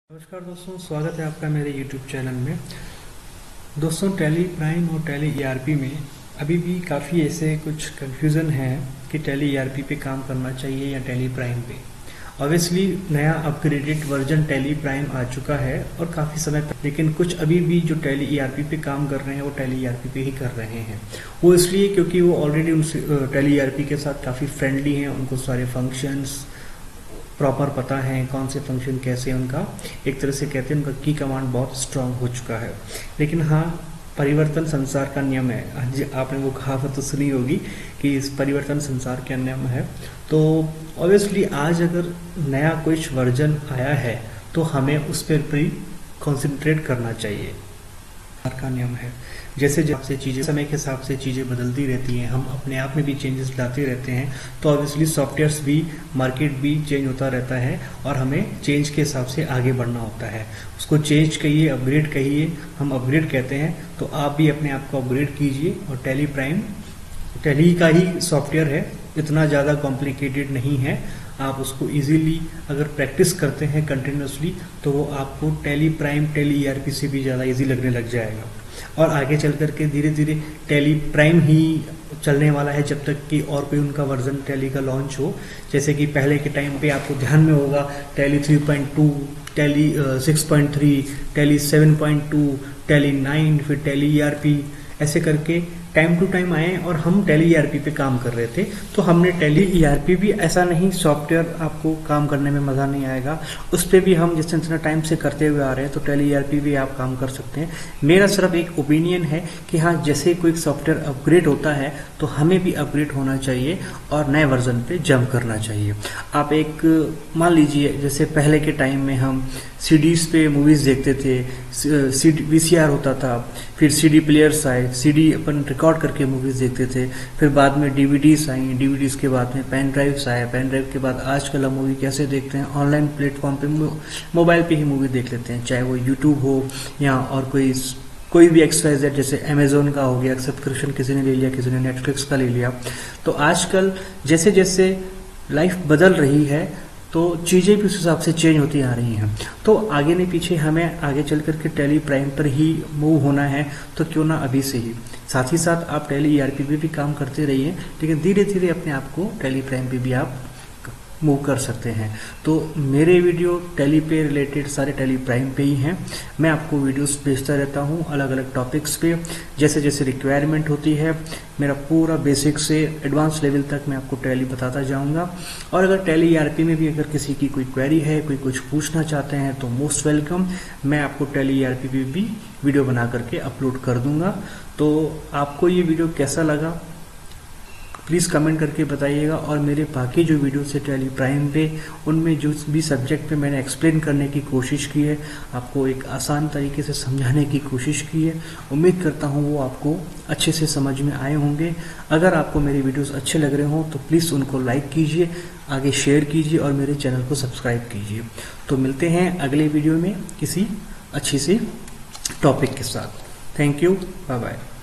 नमस्कार दोस्तों, स्वागत है आपका मेरे YouTube चैनल में। दोस्तों, टैली प्राइम और टैली ERP में अभी भी काफ़ी ऐसे कुछ कन्फ्यूज़न है कि टैली ERP पे काम करना चाहिए या टैली प्राइम पे। ऑब्वियसली नया अपग्रेडेड वर्जन टैली प्राइम आ चुका है और काफ़ी समय तक, लेकिन कुछ अभी भी जो टैली ERP पे काम कर रहे हैं वो टैली ERP पे ही कर रहे हैं। वो इसलिए क्योंकि वो ऑलरेडी उन टैली ERP के साथ काफ़ी फ्रेंडली हैं, उनको सारे फंक्शंस प्रॉपर पता है, कौन से फंक्शन कैसे, उनका एक तरह से कहते हैं उनका की कमांड बहुत स्ट्रांग हो चुका है। लेकिन हाँ, परिवर्तन संसार का नियम है। आज आपने वो कहावत तो सुनी होगी कि इस परिवर्तन संसार का नियम है। तो ऑब्वियसली आज अगर नया कुछ वर्जन आया है तो हमें उस पर भी कॉन्सेंट्रेट करना चाहिए। का नियम है, जैसे जैसे चीज़ें समय के हिसाब से चीज़ें बदलती रहती हैं, हम अपने आप में भी चेंजेस लाते रहते हैं, तो ऑब्वियसली सॉफ्टवेयर्स भी, मार्केट भी चेंज होता रहता है और हमें चेंज के हिसाब से आगे बढ़ना होता है। उसको चेंज कहिए, अपग्रेड कहिए, हम अपग्रेड कहते हैं। तो आप भी अपने आप को अपग्रेड कीजिए। और टैली प्राइम टैली का ही सॉफ्टवेयर है, इतना ज़्यादा कॉम्प्लिकेटेड नहीं है। आप उसको इजीली अगर प्रैक्टिस करते हैं कंटिन्यूसली तो वो आपको टैली प्राइम टैली ERP से भी ज़्यादा इजी लगने लग जाएगा। और आगे चल करके धीरे धीरे टैली प्राइम ही चलने वाला है जब तक कि और कोई उनका वर्जन टैली का लॉन्च हो। जैसे कि पहले के टाइम पे आपको ध्यान में होगा टैली 3.2, टैली 6.3, टैली 7.2, टैली 9, फिर टैली ERP, ऐसे करके टाइम टू टाइम आए और हम टैली ERP पे काम कर रहे थे। तो हमने टैली ERP भी ऐसा नहीं, सॉफ्टवेयर आपको काम करने में मज़ा नहीं आएगा, उस पर भी हम जिस तरह टाइम से करते हुए आ रहे हैं, तो टैली ERP भी आप काम कर सकते हैं। मेरा सिर्फ एक ओपिनियन है कि हाँ, जैसे कोई सॉफ्टवेयर अपग्रेड होता है तो हमें भी अपग्रेड होना चाहिए और नए वर्जन पे जंप करना चाहिए। आप एक मान लीजिए, जैसे पहले के टाइम में हम CDs पे मूवीज़ देखते थे, VCR होता था, फिर CD प्लेयर्स आए, CD अपन रिकॉर्ड करके मूवीज़ देखते थे, फिर बाद में DVDs आई, DVDs के बाद में पेन ड्राइव्स आए, पेन ड्राइव के बाद आजकल हम मूवी कैसे देखते हैं, ऑनलाइन प्लेटफॉर्म पे मोबाइल पे ही मूवी देख लेते हैं, चाहे वो यूट्यूब हो या और कोई भी XYZ, जैसे अमेजोन का हो गया सब्सक्रिप्शन, किसी ने ले लिया, किसी ने नेटफ्लिक्स का ले लिया। तो आजकल जैसे जैसे लाइफ बदल रही है तो चीज़ें भी उस हिसाब से चेंज होती आ रही हैं। तो आगे नहीं पीछे हमें आगे चल करके टैली प्राइम पर ही मूव होना है, तो क्यों ना अभी से ही। साथ ही साथ आप टैली ERP पे भी काम करते रहिए, लेकिन धीरे धीरे अपने आप को टैली प्राइम पे भी आप मूव कर सकते हैं। तो मेरे वीडियो टैली पे रिलेटेड सारे टैली प्राइम पे ही हैं। मैं आपको वीडियोस भेजता रहता हूँ अलग अलग टॉपिक्स पे, जैसे जैसे रिक्वायरमेंट होती है। मेरा पूरा बेसिक से एडवांस लेवल तक मैं आपको टैली बताता जाऊंगा। और अगर टैली ERP में भी अगर किसी की कोई क्वेरी है, कोई कुछ पूछना चाहते हैं, तो मोस्ट वेलकम। मैं आपको टैली ERP पे भी वीडियो बना करके अपलोड कर दूंगा। तो आपको ये वीडियो कैसा लगा प्लीज़ कमेंट करके बताइएगा। और मेरे बाकी जो वीडियोस है टैली प्राइम पे, उनमें जो भी सब्जेक्ट पे मैंने एक्सप्लेन करने की कोशिश की है, आपको एक आसान तरीके से समझाने की कोशिश की है, उम्मीद करता हूँ वो आपको अच्छे से समझ में आए होंगे। अगर आपको मेरे वीडियोस अच्छे लग रहे हों तो प्लीज़ उनको लाइक कीजिए, आगे शेयर कीजिए और मेरे चैनल को सब्सक्राइब कीजिए। तो मिलते हैं अगले वीडियो में किसी अच्छी सी टॉपिक के साथ। Thank you, bye bye.